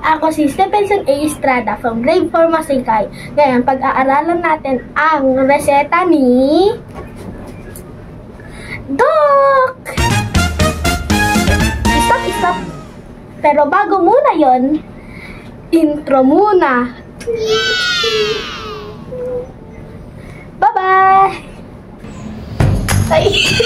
Ako si Stephenson A. Estrada from grade 4 Masikay. Ngayon, pag-aaralan natin ang reseta ni Doc! Stop! Pero bago muna yon, intro muna. Bye-bye! Ay!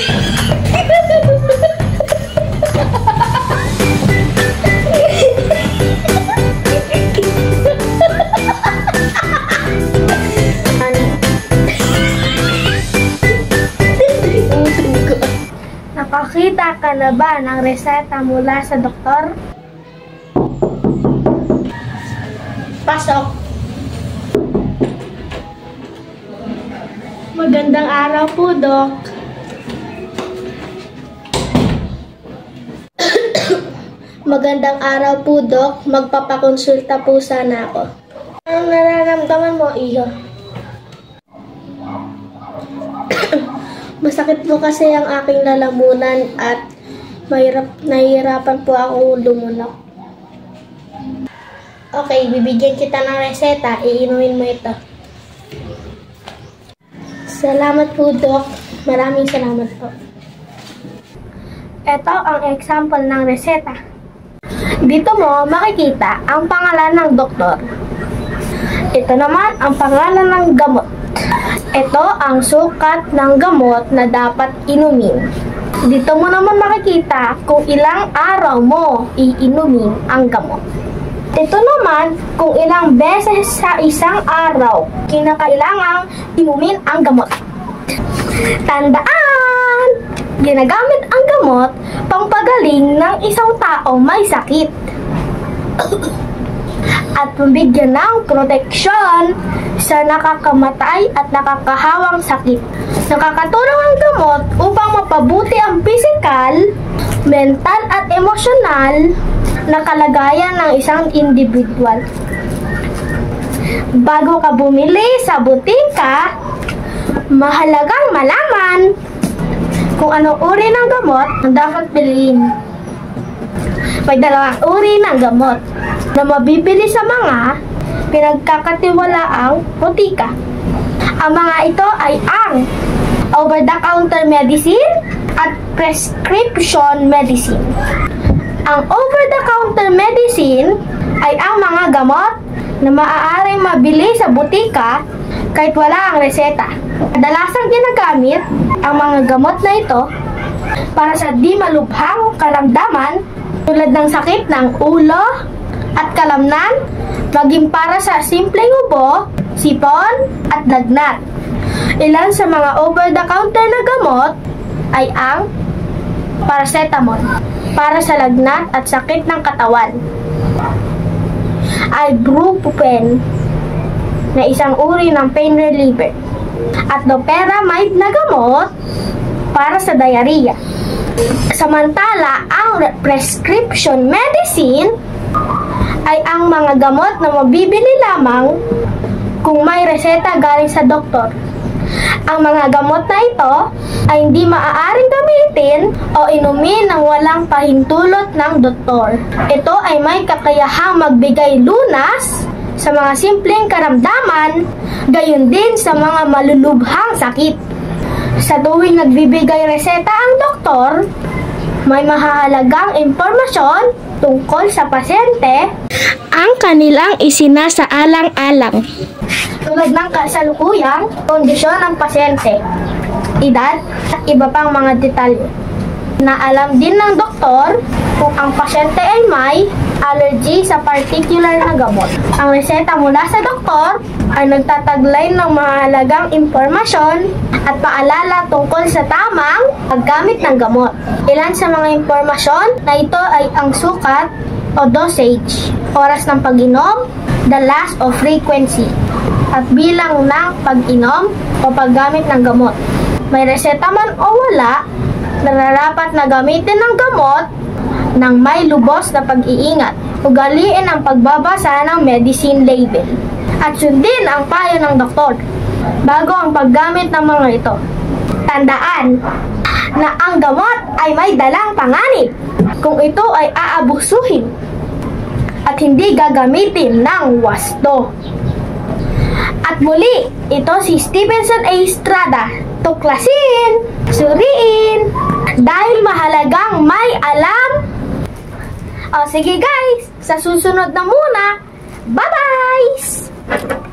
Nakakita ka na ba ng reseta mula sa doktor? Pasok! Magandang araw po, Doc. Magandang araw po, Doc. Magpapakonsulta po sana ako. Anong nararamdaman mo, Iho? Masakit po kasi ang aking lalamunan at nahihirapan po akong lumunok. Okay, bibigyan kita ng reseta. Iinumin mo ito. Salamat po, Doc. Maraming salamat po. Ito ang example ng reseta. Dito mo makikita ang pangalan ng doktor. Ito naman ang pangalan ng gamot. Ito ang sukat ng gamot na dapat inumin. Dito mo naman makikita kung ilang araw mo iinumin ang gamot. Ito naman kung ilang beses sa isang araw kinakailangang inumin ang gamot. Tandaan! Ginagamit ang gamot pangpagaling ng isang tao may sakit at pambigyan ng proteksyon sa nakakamatay at nakakahawang sakit. Nakakatulong ang gamot upang mapabuti ang pisikal, mental at emosyonal na kalagayan ng isang individual. Bago ka bumili sa butika, mahalagang malaman kung anong uri ng gamot na dapat bilhin. May dalawang uri ng gamot na mabibili sa mga pinagkakatiwalaang butika. Ang mga ito ay ang over-the-counter medicine at prescription medicine. Ang over-the-counter medicine ay ang mga gamot na maaaring mabili sa butika kahit wala ang reseta. Kadalasang ginagamit ang mga gamot na ito para sa di malubhang karamdaman tulad ng sakit ng ulo at kalamnan, maging para sa simpleng ubo, sipon at lagnat. Ilan sa mga over-the-counter na gamot ay ang paracetamol para sa lagnat at sakit ng katawan, ibuprofen na isang uri ng pain reliever, at loperamide na gamot para sa diarrhea. Samantala, ang prescription medicine ay ang mga gamot na mabibili lamang kung may reseta galing sa doktor. Ang mga gamot na ito ay hindi maaaring gamitin o inumin ng walang pahintulot ng doktor. Ito ay may kakayahang magbigay lunas sa mga simpleng karamdaman, gayon din sa mga malulubhang sakit. Sa tuwing nagbibigay reseta ang doktor, may mahahalagang impormasyon tungkol sa pasyente ang kanilang isinasaalang-alang, tulad ng kasalukuyang kondisyon ng pasyente, edad at iba pang mga detalye. Na alam din ng doktor kung ang pasyente ay may allergy sa particular na gamot. Ang reseta mula sa doktor ay nagtataglay ng mahalagang impormasyon at paalala tungkol sa tamang paggamit ng gamot. Ilan sa mga impormasyon na ito ay ang sukat o dosage, oras ng pag-inom, the last o frequency, at bilang ng pag-inom o paggamit ng gamot. May reseta man o wala, nararapat na gamitin ng gamot ng may lubos na pag-iingat. Ugaliin ang pagbabasa ng medicine label at sundin ang payo ng doktor bago ang paggamit ng mga ito. Tandaan na ang gamot ay may dalang panganib kung ito ay aabusuhin at hindi gagamitin ng wasto. At muli, ito si Stevenson A. Estrada. Tuklasin, suriin, dahil mahalagang may alam. O sige guys, sa susunod na muna. Bye-bye!